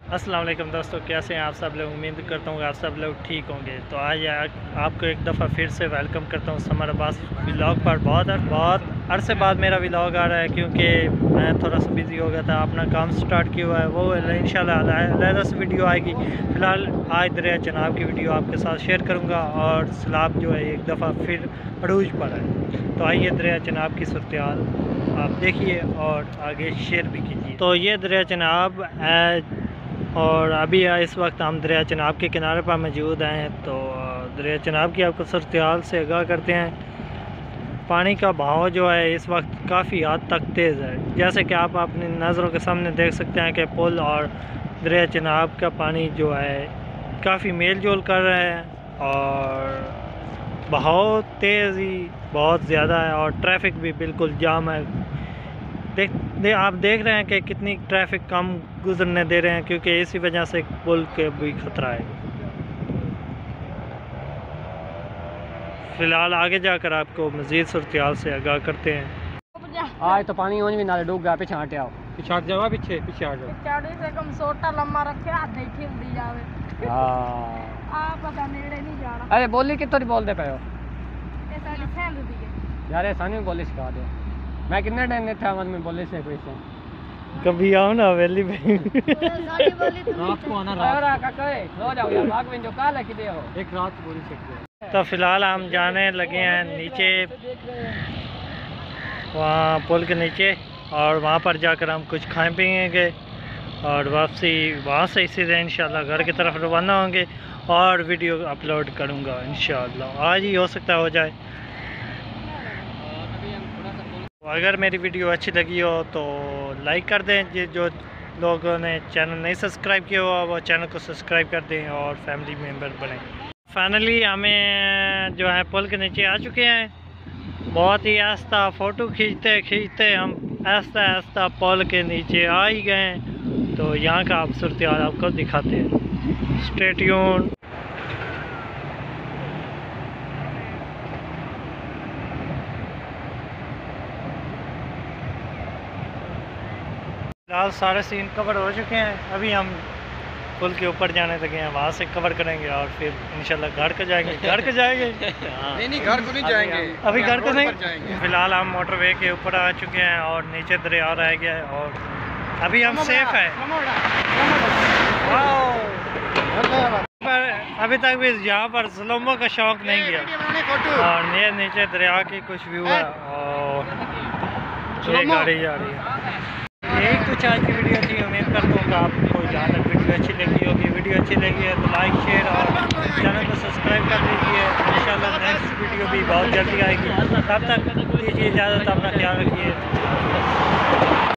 अस्सलाम वालेकुम दोस्तों, कैसे हैं आप सब लोग। उम्मीद करता हूँ कि आप सब लोग ठीक होंगे। तो आज आपको एक दफ़ा फिर से वेलकम करता हूँ समर अब्बास व्लॉग पर। बहुत अरसे बाद मेरा व्लॉग आ रहा है क्योंकि मैं थोड़ा सा बिज़ी हो गया था। अपना काम स्टार्ट किया हुआ है, वो इंशाल्लाह अलहदा से वीडियो आएगी। फ़िलहाल आज दरिया चनाब की वीडियो आपके साथ शेयर करूँगा और सैलाब जो है एक दफ़ा फिर अरूज पर है। तो आइए दरिया चनाब की सूरत-ए-हाल आप देखिए और आगे शेयर भी कीजिए। तो ये दरिया चनाब और अभी इस वक्त हम दरिया चनाब के किनारे पर मौजूद हैं। तो दरिया चनाब की आपको सूरत-ए-हाल से आगाह करते हैं। पानी का बहाव जो है इस वक्त काफ़ी हद तक तेज़ है, जैसे कि आप अपनी नज़रों के सामने देख सकते हैं कि पुल और दरिया चनाब का पानी जो है काफ़ी मेल जोल कर रहा है और बहाव तेज़ी बहुत ज़्यादा है और ट्रैफिक भी बिल्कुल जाम है। आप देख रहे हैं कि कितनी ट्रैफिक कम गुजरने दे रहे हैं क्योंकि इसी वजह से पुल के भी खतरा है। फ़िलहाल आगे जाकर आपको मज़ीद सूरत-ए-हाल से आगाह करते हैं। आज तो पानी ऊँच भी नाले डूब गया। पीछे हटे आओ, पीछे हट जाओ, पीछे हट जाओ। पिछाड़ी से कम सोटा लम्बा रखे हाथ नहीं खिल दी जावे। आप पता नेड़े नहीं जाना। अरे बोली कितनी बोलते पे हो ये साडी फैल दी है यार, सानी में बोली सिखा दो। मैं कितने टाइम में था मन में बोली से कोई से कभी आओ ना हवेली पे। साडी बोली तुम रात को आना, रात का कहे हो जाओ यार। भाग में जो काल है कि दे हो एक रात बोली सकते हो। तो फ़िलहाल हम जाने लगे हैं नीचे, वहाँ पुल के नीचे, और वहाँ पर जाकर हम कुछ खाएँ पिएँगे और वापसी वहाँ से सीधे इंशाल्लाह घर की तरफ रवाना होंगे और वीडियो अपलोड करूँगा इंशाल्लाह। आज ही हो सकता हो जाए। अगर मेरी वीडियो अच्छी लगी हो तो लाइक कर दें। जो लोगों ने चैनल नहीं सब्सक्राइब किया हुआ वो चैनल को सब्सक्राइब कर दें और फैमिली मेम्बर बने। फाइनली हमें जो है पुल के नीचे आ चुके हैं। बहुत ही आस्था फ़ोटो खींचते हम आस्ता पुल के नीचे आ ही गए। तो यहाँ का आप सूरत-ए-हाल आपको दिखाते हैं। Stay tuned. फिलहाल सारे सीन कवर हो चुके हैं। अभी हम पुल के ऊपर जाने लगे हैं, वहाँ से कवर करेंगे और फिर इंशाल्लाह घर को जाएंगे। नहीं घर को नहीं जाएंगे, अभी घर को नहीं। फिलहाल हम मोटरवे के ऊपर आ चुके हैं और नीचे दरिया रह गया है और अभी हम सेफ हैं। पर अभी तक भी यहाँ पर स्लोमो का शौक नहीं किया। और ये नीचे दरिया की कुछ व्यू है और ये गाड़ी जा रही है। यही कुछ आज की वीडियो थी। उम्मीद करता हूँ कि आपको जहाँ तक वीडियो अच्छी लगी होगी। वीडियो अच्छी लगी है तो लाइक शेयर और चैनल को सब्सक्राइब कर दीजिए। इंशाल्लाह नेक्स्ट वीडियो भी बहुत जल्दी आएगी। तब तक दीजिए इजाज़त, अपना ख्याल रखिए।